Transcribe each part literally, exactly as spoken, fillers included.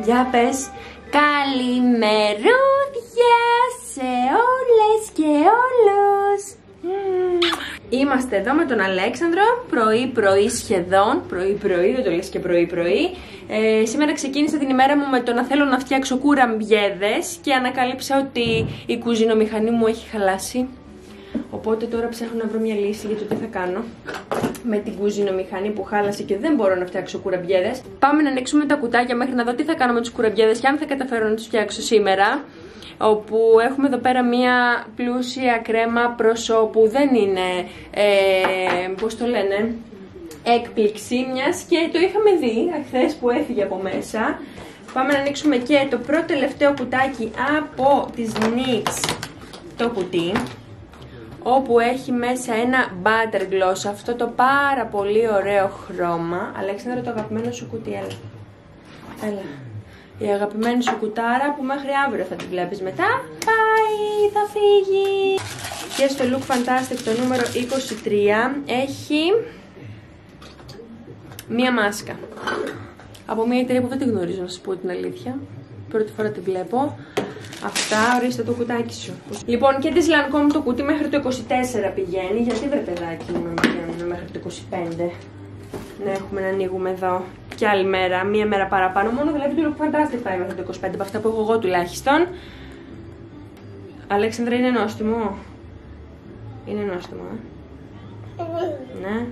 Για πες. Καλημερούδια σε όλες και όλους. Είμαστε εδώ με τον Αλέξανδρο, πρωί-πρωί σχεδόν, πρωί-πρωί, δεν το λες και πρωί-πρωί. Ε, σήμερα ξεκίνησα την ημέρα μου με το να θέλω να φτιάξω κουραμπιέδες και ανακάλυψα ότι η κουζινομηχανή μου έχει χαλάσει. Οπότε τώρα ψάχνω να βρω μια λύση για το τι θα κάνω με την κουζινομηχανή που χάλασε και δεν μπορώ να φτιάξω κουραμπιέδες. Πάμε να ανοίξουμε τα κουτάκια μέχρι να δω τι θα κάνω με τους κουραμπιέδες και αν θα καταφέρω να τους φτιάξω σήμερα. Όπου έχουμε εδώ πέρα μια πλούσια κρέμα προσώπου, δεν είναι, ε, πώς το λένε, έκπληξη μιας και το είχαμε δει χθες που έφυγε από μέσα. Πάμε να ανοίξουμε και το πρώτο τελευταίο κουτάκι από τις νίξ, το κουτί, όπου έχει μέσα ένα butter gloss, αυτό το πάρα πολύ ωραίο χρώμα. Αλέξανδρο, το αγαπημένο σου κουτί, έλα. Έλα. Η αγαπημένη σου κουτάρα που μέχρι αύριο θα την βλέπεις μετά. Πάει, θα φύγει. Και στο Look Fantastic το νούμερο είκοσι τρία έχει μία μάσκα από μία εταιρεία που δεν την γνωρίζω, να σας πω την αλήθεια. Πρώτη φορά την βλέπω. Αυτά, ορίστε το κουτάκι σου. Λοιπόν, και της Lancome το κουτί μέχρι το είκοσι τέσσερα πηγαίνει. Γιατί βρε παιδάκι μου να πηγαίνουμε μέχρι το είκοσι πέντε. Να έχουμε να ανοίγουμε εδώ και άλλη μέρα, μία μέρα παραπάνω. Μόνο δηλαδή το Look Fantastic πάει μέχρι το είκοσι πέντε, από αυτά που έχω εγώ τουλάχιστον. Αλέξανδρα, είναι νόστιμο. Είναι νόστιμο, ε. Ναι.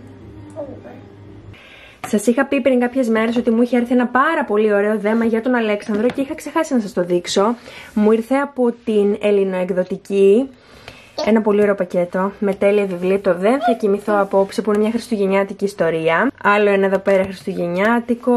Σας είχα πει πριν κάποιες μέρες ότι μου είχε έρθει ένα πάρα πολύ ωραίο δέμα για τον Αλέξανδρο και είχα ξεχάσει να σας το δείξω. Μου ήρθε από την Ελληνοεκδοτική. Ένα πολύ ωραίο πακέτο με τέλεια βιβλία, το Δεν θα κοιμηθώ απόψε, που είναι μια χριστουγεννιάτικη ιστορία. Άλλο ένα εδώ πέρα χριστουγεννιάτικο.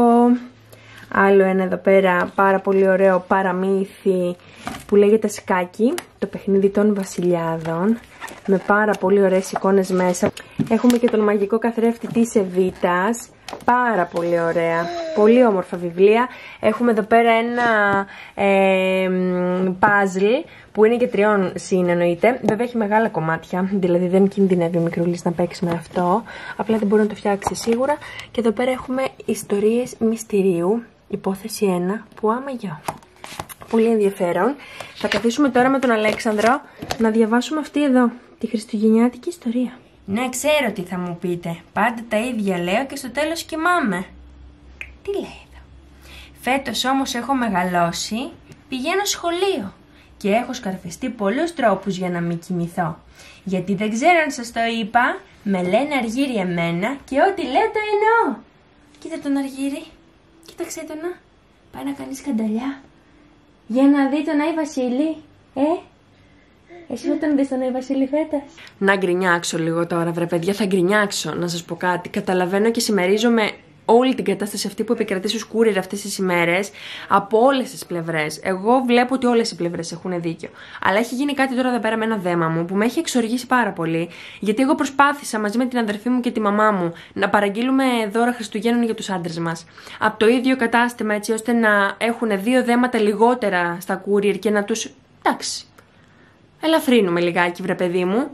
Άλλο ένα εδώ πέρα πάρα πολύ ωραίο παραμύθι που λέγεται Σκάκι, το παιχνίδι των βασιλιάδων, με πάρα πολύ ωραίες εικόνες μέσα. Έχουμε και τον μαγικό καθρέφτη της Εβίτας, πάρα πολύ ωραία, πολύ όμορφα βιβλία. Έχουμε εδώ πέρα ένα ε, puzzle που είναι και τριών συν εννοείται. Βέβαια έχει μεγάλα κομμάτια, δηλαδή δεν κινδυνεύει ο μικρούλης να παίξει με αυτό, απλά δεν μπορεί να το φτιάξει σίγουρα. Και εδώ πέρα έχουμε ιστορίες μυστηρίου, υπόθεση ένα, που άμα γιο. Πολύ ενδιαφέρον. Θα καθίσουμε τώρα με τον Αλέξανδρο να διαβάσουμε αυτή εδώ, τη χριστουγεννιάτικη ιστορία. Ναι, ξέρω τι θα μου πείτε. Πάντα τα ίδια λέω και στο τέλος κοιμάμαι. Τι λέει εδώ? Φέτος όμως έχω μεγαλώσει, πηγαίνω σχολείο και έχω σκαρφιστεί πολλούς τρόπους για να μην κοιμηθώ. Γιατί δεν ξέρω αν σας το είπα, με λένε Αργύρι εμένα και ό,τι λέω το εννοώ. Κοίτα τον Αργύρι, κοίταξε τον να. Πάει να κάνει σκανταλιά. Για να δει τον Άι Βασίλη, ε. Εσύ θα τον δεις τον Άι Βασίλη φέτος? Να γκρινιάξω λίγο τώρα, βρε παιδιά, θα γκρινιάξω. Να σας πω κάτι. Καταλαβαίνω και συμμερίζομαι όλη την κατάσταση αυτή που επικρατεί στους courier αυτές τις ημέρες από όλες τις πλευρές. Εγώ βλέπω ότι όλες οι πλευρές έχουν δίκιο. Αλλά έχει γίνει κάτι τώρα εδώ πέρα με ένα δέμα μου που με έχει εξοργήσει πάρα πολύ. Γιατί εγώ προσπάθησα μαζί με την αδερφή μου και τη μαμά μου να παραγγείλουμε δώρα Χριστουγέννων για τους άντρες μας. Από το ίδιο κατάστημα, έτσι ώστε να έχουν δύο δέματα λιγότερα στα courier και να τους. Εντάξει. Ελαφρύνουμε λιγάκι, βρε παιδί μου.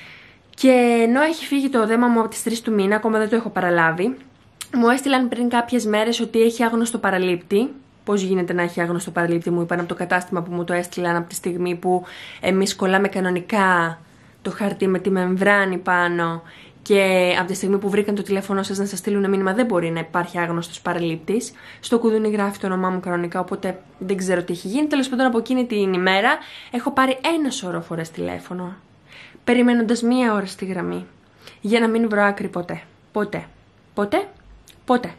Και ενώ έχει φύγει το δέμα μου από τις τρεις του μήνα, ακόμα δεν το έχω παραλάβει. Μου έστειλαν πριν κάποιες μέρες ότι έχει άγνωστο παραλήπτη. Πώς γίνεται να έχει άγνωστο παραλήπτη, μου είπαν από το κατάστημα που μου το έστειλαν, από τη στιγμή που εμείς κολλάμε κανονικά το χαρτί με τη μεμβράνη πάνω και από τη στιγμή που βρήκαν το τηλέφωνο σας να σας στείλουν μήνυμα, δεν μπορεί να υπάρχει άγνωστος παραλήπτης. Στο κουδούνι γράφει το όνομά μου κανονικά, οπότε δεν ξέρω τι έχει γίνει. Τέλος πάντων, από εκείνη την ημέρα έχω πάρει ένα σωρό φορές τηλέφωνο, περιμένοντας μία ώρα στη γραμμή, για να μην βρω άκρη ποτέ. Ποτέ. Ποτέ. Ποτέ.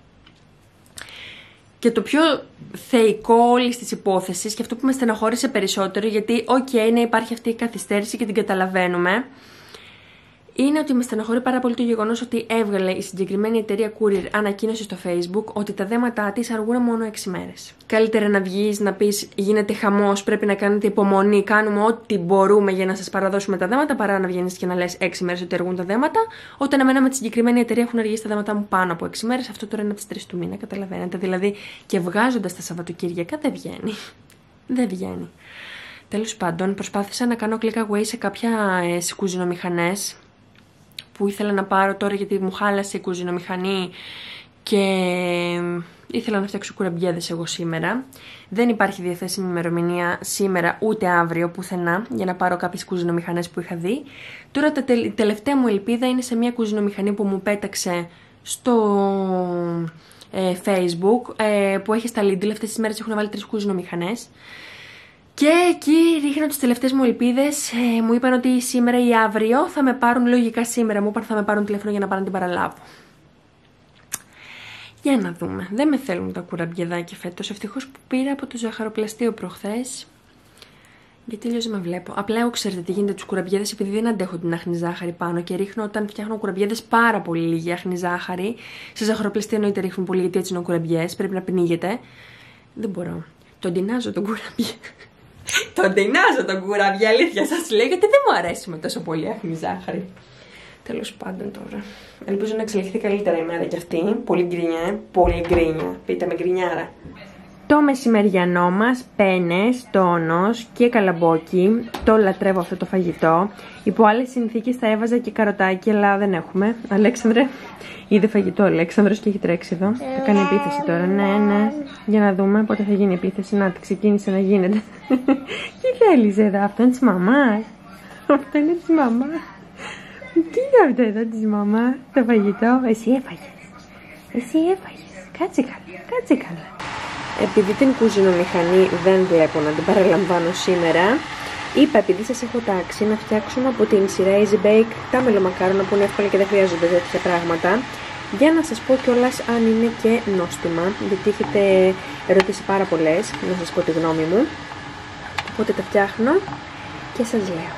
Και το πιο θεϊκό όλης της υπόθεσης και αυτό που με στεναχώρησε περισσότερο, γιατί οκ, okay, ναι, υπάρχει αυτή η καθυστέρηση και την καταλαβαίνουμε, είναι ότι με στεναχωρεί πάρα πολύ το γεγονός ότι έβγαλε η συγκεκριμένη εταιρεία courier ανακοίνωση στο Facebook ότι τα δέματά της αργούν μόνο έξι μέρες. Καλύτερα να βγεις, να πεις γίνεται χαμός, πρέπει να κάνετε υπομονή, κάνουμε ό,τι μπορούμε για να σας παραδώσουμε τα δέματα, παρά να βγαίνεις και να λες έξι μέρες ότι αργούν τα δέματα, όταν εμένα με τη συγκεκριμένη εταιρεία έχουν αργήσει τα δέματα μου πάνω από έξι μέρες. Αυτό τώρα είναι από τις τρεις του μήνα, καταλαβαίνετε. Δηλαδή και βγάζοντας τα Σαββατοκύριακα δεν βγαίνει. Δεν βγαίνει. Τέλος πάντων, προσπάθησα να κάνω click away σε κάποια ε, κουζινομηχανές που ήθελα να πάρω τώρα, γιατί μου χάλασε η κουζινομηχανή και ήθελα να φτιάξω κουραμπιέδες εγώ σήμερα. Δεν υπάρχει διαθέσιμη ημερομηνία σήμερα ούτε αύριο πουθενά για να πάρω κάποιες κουζινομηχανές που είχα δει. Τώρα η τελευταία μου ελπίδα είναι σε μια κουζινομηχανή που μου πέταξε στο ε, Facebook, ε, που έχει στα Lidl. Αυτές τις μέρες έχουν βάλει τρεις κουζινομηχανές. Και εκεί ρίχνω τις τελευταίες μου ελπίδες. Ε, μου είπαν ότι σήμερα ή αύριο θα με πάρουν, λογικά σήμερα μου είπαν θα με πάρουν τηλέφωνο για να πάρω να την παραλάβω. Για να δούμε. Δεν με θέλουν τα κουραμπιεδάκια φέτος. Ευτυχώς που πήρα από το ζαχαροπλαστείο προχθές. Γιατί αλλιώς δεν με βλέπω. Απλά εγώ ξέρετε τι γίνεται τους κουραμπιέδες, επειδή δεν αντέχω την άχνη ζάχαρη πάνω και ρίχνω όταν φτιάχνω κουραμπιέδες πάρα πολύ λίγη άχνη ζάχαρη. Σε ζαχαροπλαστείο εννοείται ρίχνουν πολύ, γιατί έτσι είναι ο κουραμπιές. Πρέπει να πνίγεται. Δεν μπορώ. Τον τεινάζω τον κουραμπιέ. Τον τεινάζω τον κουραμπιέ, αλήθεια σας λέω, γιατί δεν μου αρέσει με τόσο πολύ άχνη ζάχαρη. Τέλος πάντων τώρα. Ελπίζω να εξελιχθεί καλύτερα η μέρα κι αυτή. Πολύ γκρινιά, πολύ γκρίνια. Πείτε με γκρινιάρα. Το μεσημεριανό μας, πένες, τόνος και καλαμπόκι. Το λατρεύω αυτό το φαγητό. Υπό άλλες συνθήκες θα έβαζα και καροτάκι, αλλά δεν έχουμε. Αλέξανδρε, είδε φαγητό ο Αλέξανδρος και έχει τρέξει εδώ. Θα κάνει επίθεση τώρα. Ναι, ναι. Για να δούμε πότε θα γίνει επίθεση. Να, ξεκίνησε να γίνεται. Τι θέλεις εδώ, αυτό είναι της μαμάς. Αυτό είναι της μαμάς. Τι είναι αυτό εδώ της μαμάς, το φαγητό. Εσύ έφαγες. Εσύ έφαγες. Κάτσε καλά, κάτσε καλά. Επειδή την κουζινομηχανή δεν βλέπω να την παραλαμβάνω σήμερα, είπα επειδή σας έχω τάξει να φτιάξουμε από την σειρά Easy Bake τα μελομακάρονα που είναι εύκολα και δεν χρειάζονται τέτοια πράγματα, για να σας πω κιόλας αν είναι και νόστιμα, γιατί έχετε ρωτήσει πάρα πολλές, να σας πω τη γνώμη μου. Οπότε τα φτιάχνω και σας λέω.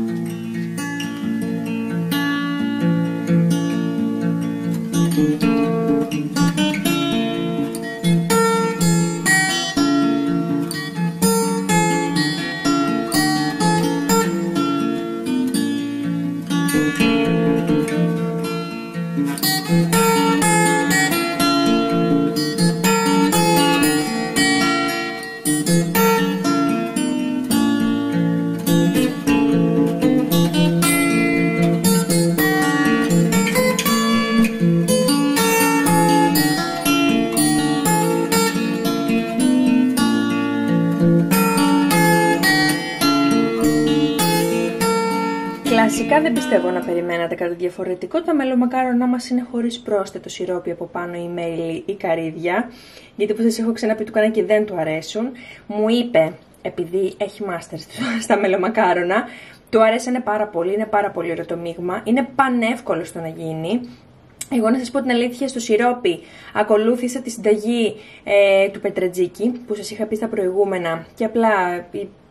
Κλασικά δεν πιστεύω να περιμένατε κάτι διαφορετικό. Τα μελομακάρονα μας είναι χωρίς πρόσθετο σιρόπι από πάνω ή μέλι ή καρύδια. Γιατί όπως σας έχω ξαναπεί του κανένα και δεν του αρέσουν. Μου είπε, επειδή έχει μάστερ στα μελομακάρονα, του αρέσανε πάρα πολύ, είναι πάρα πολύ ωραίο το μείγμα. Είναι πανεύκολο στο να γίνει. Εγώ να σας πω την αλήθεια, στο σιρόπι ακολούθησα τη συνταγή ε, του πετρατζίκι που σας είχα πει στα προηγούμενα και απλά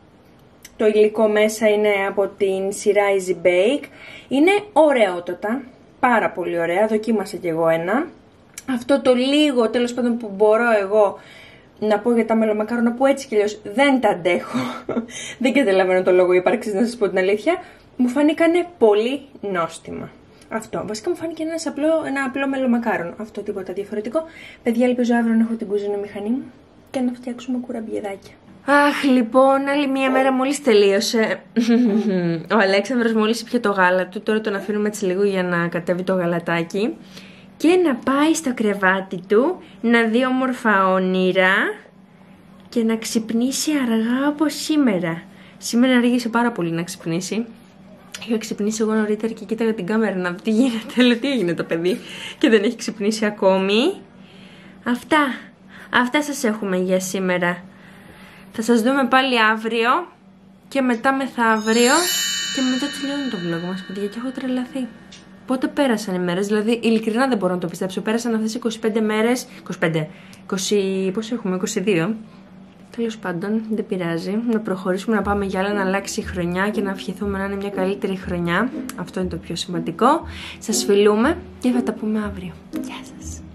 το υλικό μέσα είναι από την σειρά Easy Bake. Είναι ωραιότατα, πάρα πολύ ωραία, δοκίμασα κι εγώ ένα. Αυτό το λίγο τέλος πάντων που μπορώ εγώ να πω για τα μελομακάρονα που έτσι κι αλλιώς δεν τα αντέχω, δεν καταλαβαίνω το λόγο ύπαρξης να σας πω την αλήθεια, μου φάνηκανε πολύ νόστιμα. Αυτό. Βασικά μου φάνηκε ένας απλό, ένα απλό μελομακάρονο. Αυτό, τίποτα διαφορετικό. Παιδιά, ελπίζω αύριο να έχω την κουζινομηχανή μου και να φτιάξουμε κουραμπιεδάκια. Αχ, λοιπόν, άλλη μία μέρα μόλις τελείωσε. Ο Αλέξανδρος μόλις ήπια το γάλα του. Τώρα τον αφήνουμε έτσι λίγο για να κατέβει το γαλατάκι και να πάει στο κρεβάτι του να δει όμορφα όνειρα και να ξυπνήσει αργά όπως σήμερα. Σήμερα αργήσε πάρα πολύ να ξυπνήσει. Είχα ξυπνήσει εγώ νωρίτερα και κοίταγα την κάμερα να δω τι γίνεται. Λέω τι έγινε το παιδί και δεν έχει ξυπνήσει ακόμη. Αυτά. Αυτά σας έχουμε για σήμερα. Θα σας δούμε πάλι αύριο και μετά μεθαύριο και μετά τελειώνει το vlog μας, παιδιά, και έχω τρελαθεί. Πότε πέρασαν οι μέρες, δηλαδή ειλικρινά δεν μπορώ να το πιστέψω. Πέρασαν αυτές είκοσι πέντε μέρες, είκοσι πέντε, είκοσι, πώς έχουμε, είκοσι δύο. Τέλος πάντων, δεν πειράζει. Να προχωρήσουμε, να πάμε για άλλα, να αλλάξει η χρονιά και να ευχηθούμε να είναι μια καλύτερη χρονιά. Αυτό είναι το πιο σημαντικό. Σας φιλούμε και θα τα πούμε αύριο. Γεια σας.